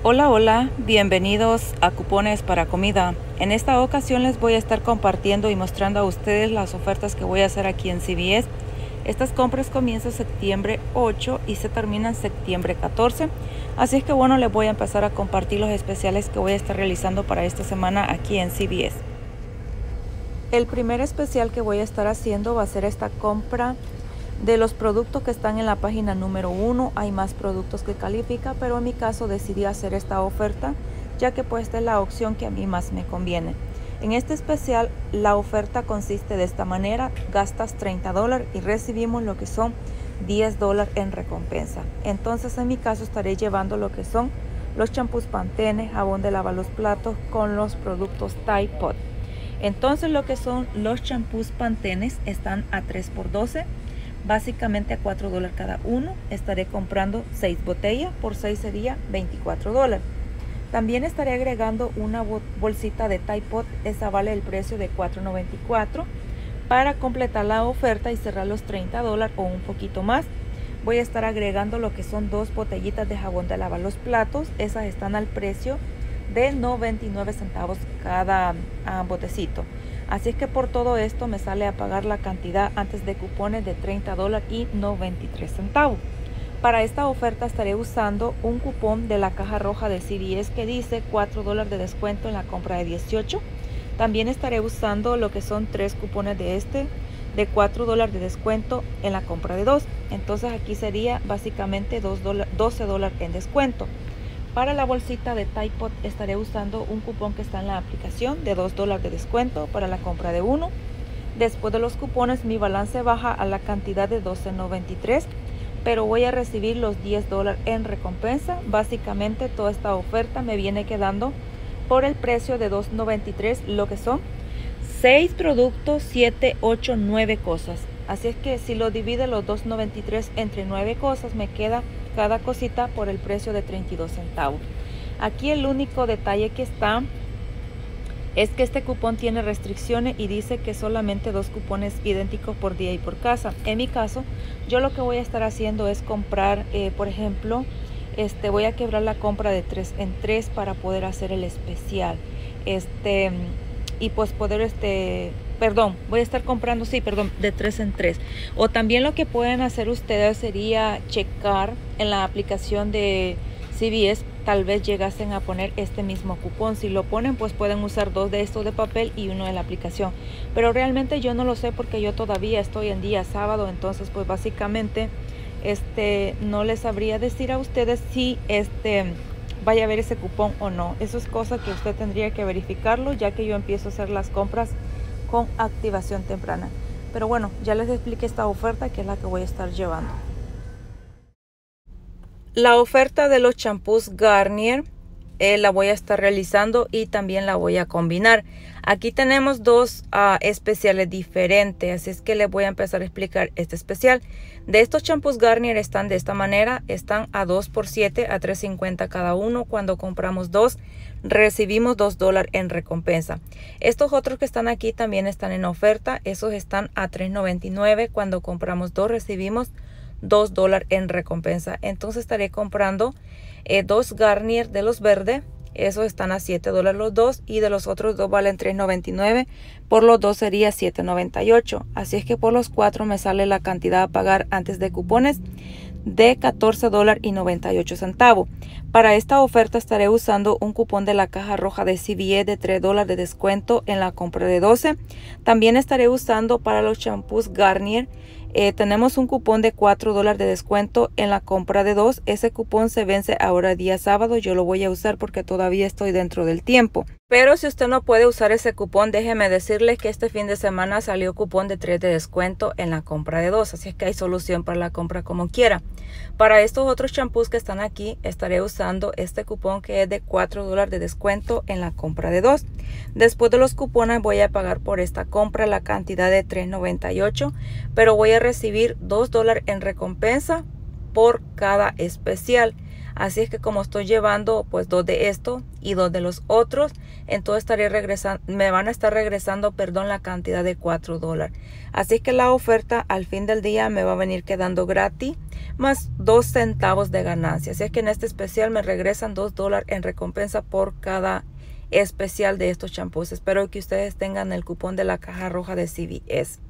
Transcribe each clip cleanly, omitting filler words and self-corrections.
Hola, hola, bienvenidos a Cupones para Comida. En esta ocasión les voy a estar compartiendo y mostrando a ustedes las ofertas que voy a hacer aquí en CVS. Estas compras comienzan septiembre 8 y se terminan septiembre 14. Así es que bueno, les voy a empezar a compartir los especiales que voy a estar realizando para esta semana aquí en CVS. El primer especial que voy a estar haciendo va a ser esta compra de los productos que están en la página número 1. Hay más productos que califica, pero en mi caso decidí hacer esta oferta ya que pues esta es la opción que a mí más me conviene. En este especial la oferta consiste de esta manera: gastas $30 y recibimos lo que son $10 en recompensa. Entonces en mi caso estaré llevando lo que son los champús Pantene, jabón de lavar los platos con los productos Tide Pod. Entonces lo que son los champús Pantene están a 3x12, básicamente a $4 cada uno. Estaré comprando 6 botellas, por 6 sería $24. También estaré agregando una bolsita de Tide Pod, esa vale el precio de $4.94. Para completar la oferta y cerrar los $30 o un poquito más, voy a estar agregando lo que son 2 botellitas de jabón de lavar los platos. Esas están al precio de 99 centavos cada botecito. Así es que por todo esto me sale a pagar la cantidad antes de cupones de $30 y 93 centavos. Para esta oferta estaré usando un cupón de la caja roja de CVS que dice $4 de descuento en la compra de 18. También estaré usando lo que son 3 cupones de $4 de descuento en la compra de 2. Entonces aquí sería básicamente $12 en descuento. Para la bolsita de Tide Pod estaré usando un cupón que está en la aplicación de $2 de descuento para la compra de 1. Después de los cupones mi balance baja a la cantidad de $12.93, pero voy a recibir los $10 en recompensa. Básicamente toda esta oferta me viene quedando por el precio de $2.93, lo que son 6 productos, 7, 8, 9 cosas. Así es que si lo divide los $2.93 entre 9 cosas, me queda cada cosita por el precio de 32 centavos. Aquí el único detalle que está es que este cupón tiene restricciones y dice que solamente 2 cupones idénticos por día y por casa. En mi caso, yo lo que voy a estar haciendo es comprar, por ejemplo, voy a quebrar la compra de 3 en 3 para poder hacer el especial. Y pues poder, voy a estar comprando, de 3 en 3. O también lo que pueden hacer ustedes sería checar en la aplicación de CVS, tal vez llegasen a poner este mismo cupón. Si lo ponen, pues pueden usar 2 de estos de papel y 1 de la aplicación. Pero realmente yo no lo sé porque yo todavía estoy en día sábado, entonces pues básicamente no les sabría decir a ustedes si vaya a ver ese cupón o no. Eso es cosa que usted tendría que verificarlo, ya que yo empiezo a hacer las compras con activación temprana. Pero bueno, ya les expliqué esta oferta que es la que voy a estar llevando. La oferta de los champús Garnier la voy a estar realizando y también la voy a combinar. Aquí tenemos 2 especiales diferentes, así es que les voy a empezar a explicar este especial. De estos champús Garnier están de esta manera, están a 2x7 a $3.50 cada uno. Cuando compramos 2 recibimos $2 en recompensa. Estos otros que están aquí también están en oferta, esos están a $3.99. Cuando compramos 2 recibimos $2 en recompensa. Entonces estaré comprando 2 Garnier de los verdes. Esos están a $7 los 2 y de los otros 2 valen $3.99. Por los 2 sería $7.98. Así es que por los 4 me sale la cantidad a pagar antes de cupones de $14 y 98 centavos. Para esta oferta estaré usando un cupón de la caja roja de CVS de $3 de descuento en la compra de 12. También estaré usando para los champús Garnier. Tenemos un cupón de $4 de descuento en la compra de 2. Ese cupón se vence ahora día sábado. Yo lo voy a usar porque todavía estoy dentro del tiempo. Pero si usted no puede usar ese cupón, déjeme decirle que este fin de semana salió cupón de 3 de descuento en la compra de 2. Así es que hay solución para la compra como quiera. Para estos otros champús que están aquí, estaré usando este cupón que es de $4 de descuento en la compra de 2. Después de los cupones voy a pagar por esta compra la cantidad de $3.98, pero voy a recibir $2 en recompensa por cada especial. Así es que como estoy llevando pues 2 de esto y 2 de los otros, entonces me van a estar regresando, perdón, la cantidad de $4. Así es que la oferta al fin del día me va a venir quedando gratis más 2 centavos de ganancia. Así es que en este especial me regresan $2 en recompensa por cada especial de estos champús. Espero que ustedes tengan el cupón de la caja roja de CVS.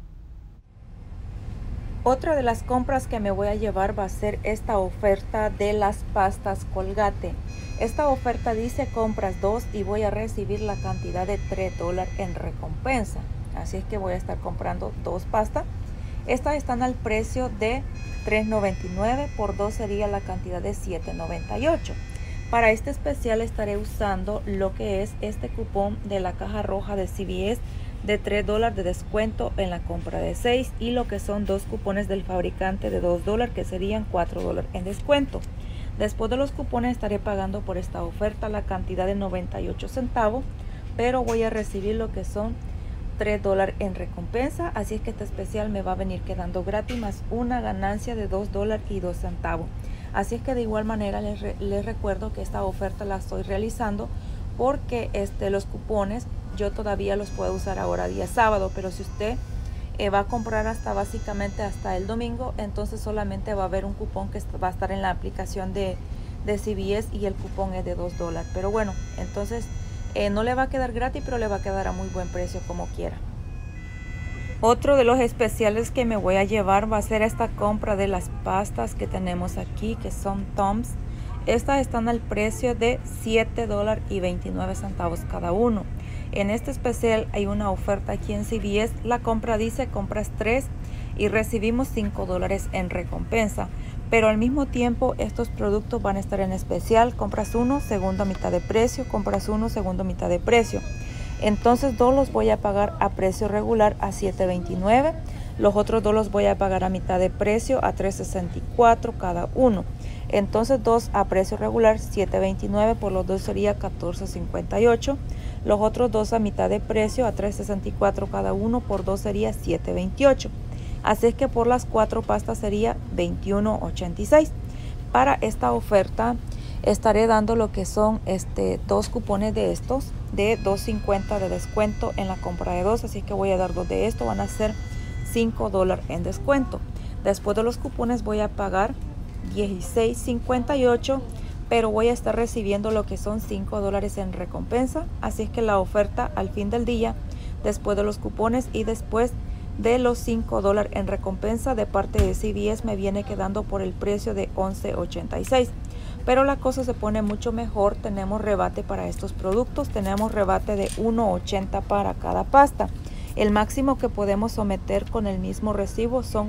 Otra de las compras que me voy a llevar va a ser esta oferta de las pastas Colgate. Esta oferta dice compras 2 y voy a recibir la cantidad de $3 en recompensa. Así es que voy a estar comprando 2 pastas. Estas están al precio de $3.99, por 2 sería la cantidad de $7.98. Para este especial estaré usando lo que es este cupón de la caja roja de CVS de $3 de descuento en la compra de 6 y lo que son 2 cupones del fabricante de $2 que serían $4 en descuento. Después de los cupones estaré pagando por esta oferta la cantidad de 98 centavos, pero voy a recibir lo que son $3 en recompensa, así es que este especial me va a venir quedando gratis más una ganancia de $2 y 2 centavos. Así es que de igual manera les recuerdo que esta oferta la estoy realizando porque los cupones yo todavía los puedo usar ahora día sábado, pero si usted va a comprar básicamente hasta el domingo, entonces solamente va a haber un cupón que va a estar en la aplicación de CVS y el cupón es de $2. Pero bueno, entonces no le va a quedar gratis, pero le va a quedar a muy buen precio como quiera. Otro de los especiales que me voy a llevar va a ser esta compra de las pastas que tenemos aquí, que son Tom's. Estas están al precio de $7.29 cada uno. En este especial hay una oferta aquí en CVS. La compra dice compras 3 y recibimos $5 en recompensa. Pero al mismo tiempo estos productos van a estar en especial. Compras uno, segundo a mitad de precio. Compras uno, segundo a mitad de precio. Entonces 2 los voy a pagar a precio regular a $7.29. Los otros 2 los voy a pagar a mitad de precio a $3.64 cada uno. Entonces 2 a precio regular $7.29, por los 2 sería $14.58. Los otros 2 a mitad de precio a $3.64 cada uno, por 2 sería $7.28. Así es que por las 4 pastas sería $21.86. Para esta oferta estaré dando lo que son 2 cupones de estos de $2.50 de descuento en la compra de 2. Así que voy a dar 2 de estos, van a ser $5 en descuento. Después de los cupones voy a pagar $16.58, pero voy a estar recibiendo lo que son $5 en recompensa. Así es que la oferta al fin del día, después de los cupones y después de los $5 en recompensa de parte de CVS, me viene quedando por el precio de $11.86. Pero la cosa se pone mucho mejor. Tenemos rebate para estos productos. Tenemos rebate de $1.80 para cada pasta. El máximo que podemos someter con el mismo recibo son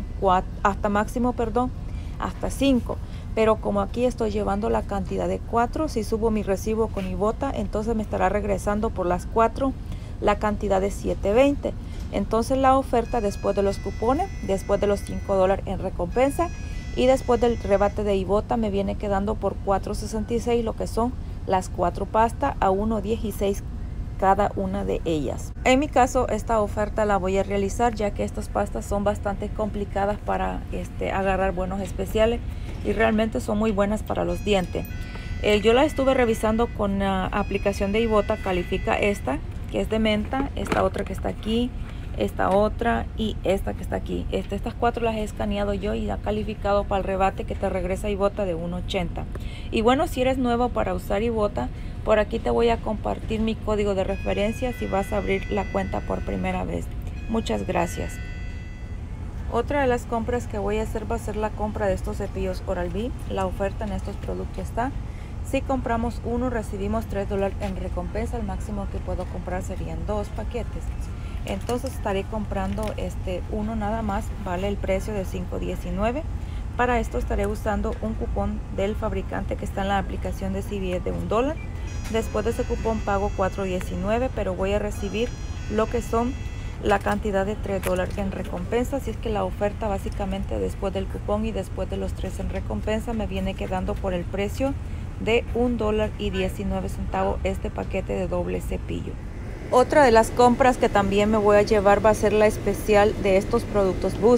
hasta 5. Pero como aquí estoy llevando la cantidad de 4, si subo mi recibo con Ibotta, entonces me estará regresando por las 4 la cantidad de $7.20. Entonces la oferta después de los cupones, después de los $5 en recompensa y después del rebate de Ibotta, me viene quedando por $4.66 lo que son las 4 pastas a $1.16 cada una de ellas. En mi caso esta oferta la voy a realizar ya que estas pastas son bastante complicadas para agarrar buenos especiales y realmente son muy buenas para los dientes. Yo la estuve revisando con la aplicación de Ibotta. Califica esta que es de menta, esta otra que está aquí, esta otra y esta que está aquí. Estas 4 las he escaneado yo y ha calificado para el rebate que te regresa Ibotta de $1.80. Y bueno, si eres nuevo para usar Ibotta, por aquí te voy a compartir mi código de referencia si vas a abrir la cuenta por primera vez. Muchas gracias. Otra de las compras que voy a hacer va a ser la compra de estos cepillos Oral-B. La oferta en estos productos está: si compramos uno recibimos $3 en recompensa. El máximo que puedo comprar serían 2 paquetes. Entonces estaré comprando uno nada más, vale el precio de $5.19. Para esto estaré usando un cupón del fabricante que está en la aplicación de CVS de $1. Después de ese cupón pago $4.19, pero voy a recibir lo que son la cantidad de $3 en recompensa. Así es que la oferta básicamente después del cupón y después de los 3 en recompensa me viene quedando por el precio de $1.19 este paquete de doble cepillo. Otra de las compras que también me voy a llevar va a ser la especial de estos productos Boost.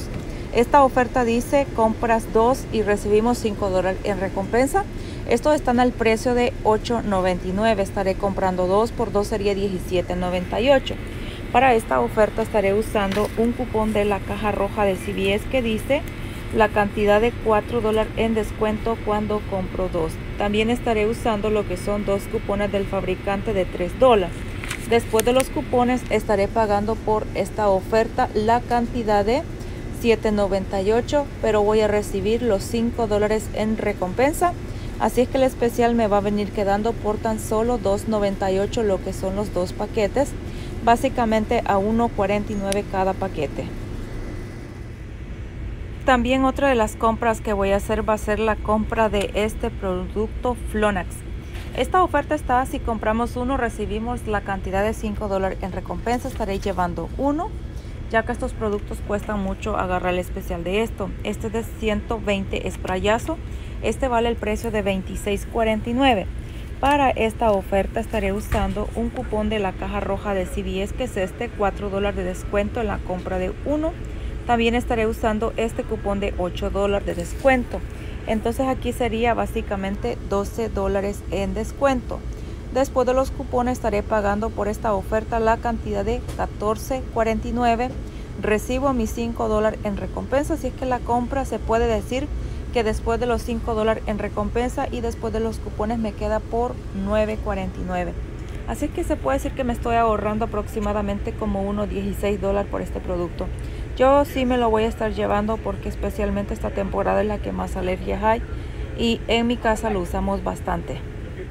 Esta oferta dice compras 2 y recibimos $5 en recompensa. Estos están al precio de $8.99. Estaré comprando 2 por 2 sería $17.98. Para esta oferta estaré usando un cupón de la caja roja de CVS que dice la cantidad de $4 en descuento cuando compro 2. También estaré usando lo que son 2 cupones del fabricante de $3. Después de los cupones estaré pagando por esta oferta la cantidad de $7.98, pero voy a recibir los $5 en recompensa. Así es que el especial me va a venir quedando por tan solo $2.98 lo que son los 2 paquetes, básicamente a $1.49 cada paquete. También otra de las compras que voy a hacer va a ser la compra de este producto Flonax. Esta oferta está, si compramos uno recibimos la cantidad de $5 en recompensa. Estaré llevando uno, ya que estos productos cuestan mucho agarrar el especial de esto. Este es de 120 sprayazo. Este vale el precio de $26.49. Para esta oferta estaré usando un cupón de la caja roja de CVS que es este, $4 de descuento en la compra de uno. También estaré usando este cupón de $8 de descuento. Entonces aquí sería básicamente $12 en descuento. Después de los cupones estaré pagando por esta oferta la cantidad de $14.49. Recibo mis $5 en recompensa, así es que la compra se puede decir que después de los $5 en recompensa y después de los cupones me queda por $9.49. Así que se puede decir que me estoy ahorrando aproximadamente como unos $16 por este producto. Yo sí me lo voy a estar llevando porque especialmente esta temporada es la que más alergias hay y en mi casa lo usamos bastante.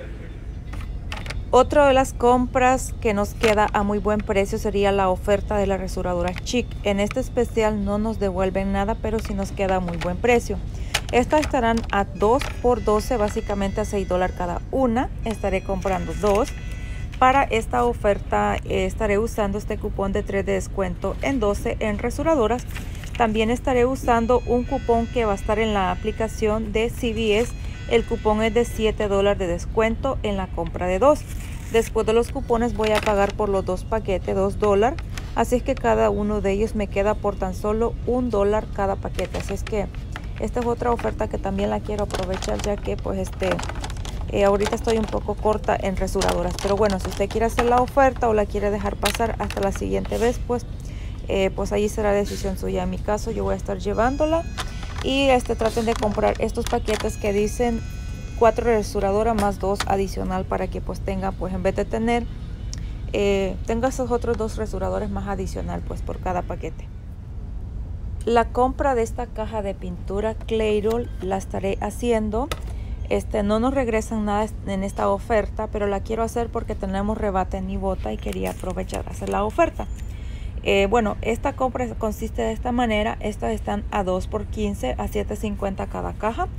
Otra de las compras que nos queda a muy buen precio sería la oferta de la rasuradora Chic. En este especial no nos devuelven nada, pero sí nos queda a muy buen precio. Estas estarán a 2 por 12, básicamente a $6 cada una. Estaré comprando 2. Para esta oferta estaré usando este cupón de 3 de descuento en 12 en rasuradoras. También estaré usando un cupón que va a estar en la aplicación de CVS. El cupón es de $7 de descuento en la compra de 2. Después de los cupones voy a pagar por los 2 paquetes $2. Así es que cada uno de ellos me queda por tan solo $1 cada paquete. Así es que esta es otra oferta que también la quiero aprovechar, ya que pues ahorita estoy un poco corta en rasuradoras. Pero bueno, si usted quiere hacer la oferta o la quiere dejar pasar hasta la siguiente vez, pues ahí será decisión suya. En mi caso yo voy a estar llevándola. Y traten de comprar estos paquetes que dicen 4 rasuradoras más 2 adicional para que pues tenga, pues en vez de tener, tenga esos otros 2 rasuradores más adicional pues por cada paquete. La compra de esta caja de pintura Clairol la estaré haciendo. No nos regresan nada en esta oferta, pero la quiero hacer porque tenemos rebate en Ibotta y quería aprovechar hacer la oferta. Bueno, esta compra consiste de esta manera. Estas están a 2 por 15 a $7.50 cada caja.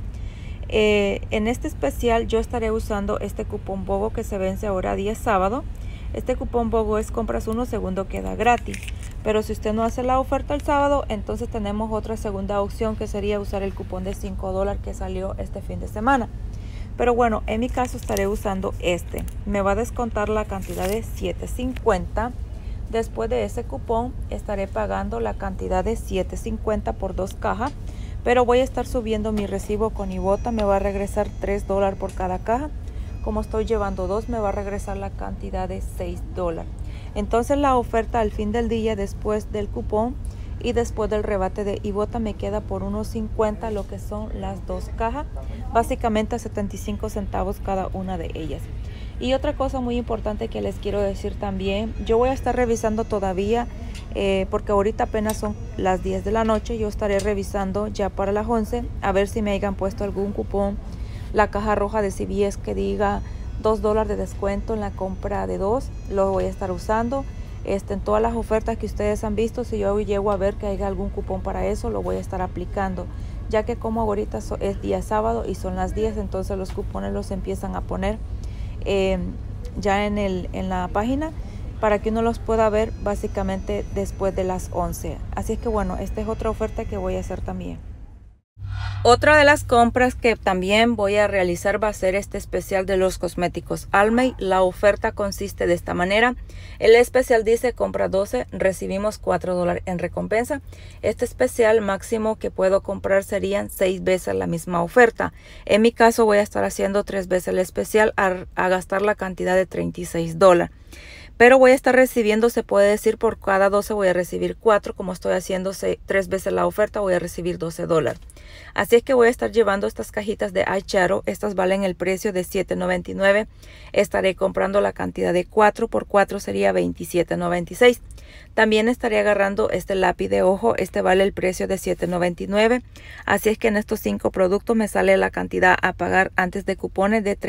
En este especial yo estaré usando este cupón BOGO que se vence ahora día sábado. Este cupón BOGO es compras uno, segundo queda gratis. Pero si usted no hace la oferta el sábado, entonces tenemos otra segunda opción que sería usar el cupón de $5 que salió este fin de semana. Pero bueno, en mi caso estaré usando me va a descontar la cantidad de $7.50. Después de ese cupón estaré pagando la cantidad de $7.50 por 2 cajas, pero voy a estar subiendo mi recibo con Ibotta. Me va a regresar $3 por cada caja. Como estoy llevando 2, me va a regresar la cantidad de $6. Entonces la oferta al fin del día, después del cupón y después del rebate de Ibotta, me queda por unos $50 lo que son las 2 cajas, básicamente a 75 centavos cada una de ellas. Y otra cosa muy importante que les quiero decir también, yo voy a estar revisando todavía, porque ahorita apenas son las 10 de la noche, yo estaré revisando ya para las 11, a ver si me hayan puesto algún cupón, la caja roja de CVS que diga $2 de descuento en la compra de 2, lo voy a estar usando. En todas las ofertas que ustedes han visto, si yo llego a ver que haya algún cupón para eso, lo voy a estar aplicando, ya que como ahorita es día sábado y son las 10, entonces los cupones los empiezan a poner ya en la página para que uno los pueda ver básicamente después de las 11. Así es que bueno, esta es otra oferta que voy a hacer también. Otra de las compras que también voy a realizar va a ser este especial de los cosméticos Almay. La oferta consiste de esta manera. El especial dice compra 12, recibimos $4 en recompensa. Este especial máximo que puedo comprar serían 6 veces la misma oferta. En mi caso voy a estar haciendo 3 veces el especial a gastar la cantidad de $36. Pero voy a estar recibiendo, se puede decir, por cada 12 voy a recibir 4. Como estoy haciendo 3 veces la oferta, voy a recibir $12. Así es que voy a estar llevando estas cajitas de eyeshadow. Estas valen el precio de $7.99. Estaré comprando la cantidad de 4 por 4 sería $27.96. También estaré agarrando este lápiz de ojo. Este vale el precio de $7.99. Así es que en estos 5 productos me sale la cantidad a pagar antes de cupones de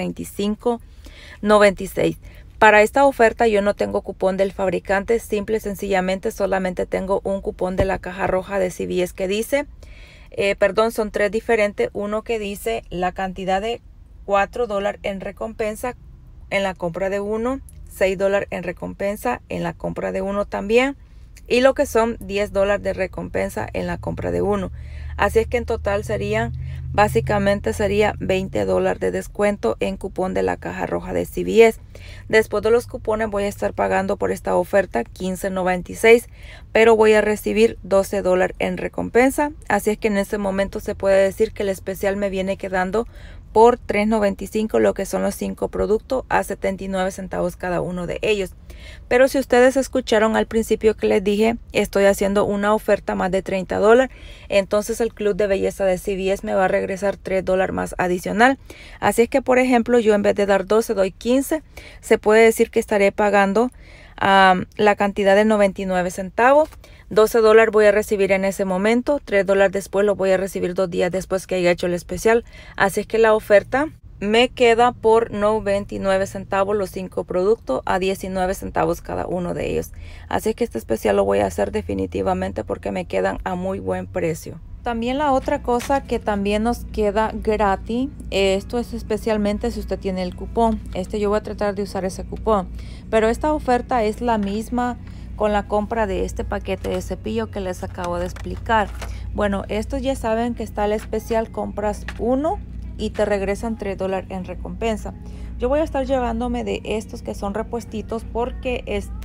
$35.96. Para esta oferta yo no tengo cupón del fabricante, simple y sencillamente solamente tengo un cupón de la caja roja de CVS que dice, son 3 diferentes, uno que dice la cantidad de $4 en recompensa en la compra de uno, $6 en recompensa en la compra de uno también, y lo que son $10 de recompensa en la compra de uno. Así es que en total básicamente sería $20 de descuento en cupón de la caja roja de CVS. Después de los cupones voy a estar pagando por esta oferta $15.96, pero voy a recibir $12 en recompensa. Así es que en este momento se puede decir que el especial me viene quedando por $3.95, lo que son los 5 productos a 79 centavos cada uno de ellos. Pero si ustedes escucharon al principio que les dije, estoy haciendo una oferta más de $30, entonces el club de belleza de CVS me va a regresar $3 más adicional. Así es que, por ejemplo, yo en vez de dar 12 doy 15. Se puede decir que estaré pagando la cantidad de 99 centavos. $12 voy a recibir en ese momento, $3 después lo voy a recibir 2 días después que haya hecho el especial. Así es que la oferta me queda por 99 centavos los 5 productos a 19 centavos cada uno de ellos. Así que este especial lo voy a hacer definitivamente porque me quedan a muy buen precio. También la otra cosa que también nos queda gratis, esto es especialmente si usted tiene el cupón. Yo voy a tratar de usar ese cupón, pero esta oferta es la misma con la compra de este paquete de cepillo que les acabo de explicar. Bueno, estos ya saben que está el especial, compras uno y te regresan $3 en recompensa. Yo voy a estar llevándome de estos que son repuestitos porque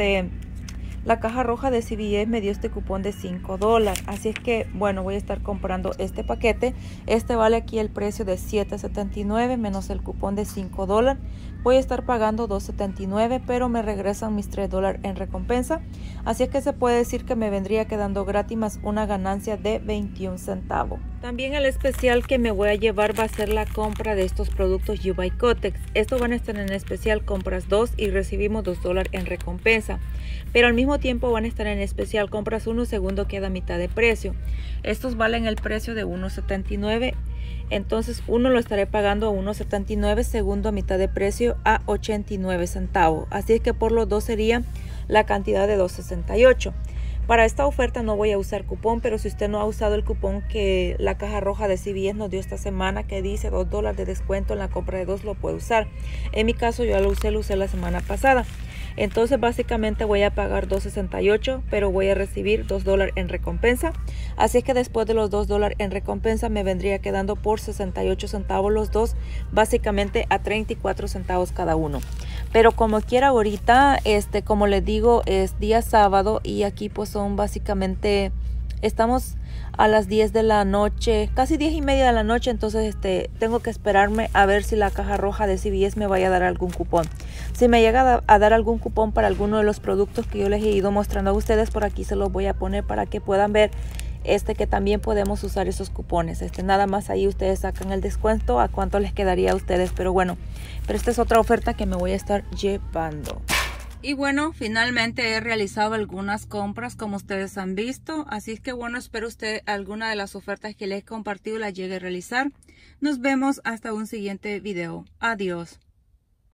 la caja roja de CVS me dio este cupón de $5. Así es que, bueno, voy a estar comprando este paquete. Vale aquí el precio de $7.79 menos el cupón de $5. Voy a estar pagando $2.79, pero me regresan mis $3 en recompensa. Así es que se puede decir que me vendría quedando gratis más una ganancia de 21 centavos. También el especial que me voy a llevar va a ser la compra de estos productos U by Kotex. Estos van a estar en especial, compras 2 y recibimos $2 en recompensa. Pero al mismo tiempo van a estar en especial, compras 1, segundo queda a mitad de precio. Estos valen el precio de $1.79. Entonces uno lo estaré pagando a $1.79, segundo a mitad de precio a 89 centavos. Así es que por los dos sería la cantidad de $2.68. Para esta oferta no voy a usar cupón, pero si usted no ha usado el cupón que la caja roja de CVS nos dio esta semana, que dice $2 de descuento en la compra de 2, lo puede usar. En mi caso yo lo usé la semana pasada. Entonces básicamente voy a pagar $2.68, pero voy a recibir $2 en recompensa. Así es que después de los $2 en recompensa me vendría quedando por 68 centavos los dos, básicamente a 34 centavos cada uno. Pero como quiera ahorita, como les digo, es día sábado y aquí pues son básicamente, estamos a las 10 de la noche, casi 10:30 de la noche, entonces tengo que esperarme a ver si la caja roja de CVS me vaya a dar algún cupón. Si me llega a dar algún cupón para alguno de los productos que yo les he ido mostrando a ustedes, por aquí se los voy a poner para que puedan ver que también podemos usar esos cupones. Nada más ahí ustedes sacan el descuento a cuánto les quedaría a ustedes, pero bueno, pero esta es otra oferta que me voy a estar llevando. Y bueno, finalmente he realizado algunas compras como ustedes han visto. Así es que bueno, espero usted alguna de las ofertas que les he compartido la llegue a realizar. Nos vemos hasta un siguiente video. Adiós.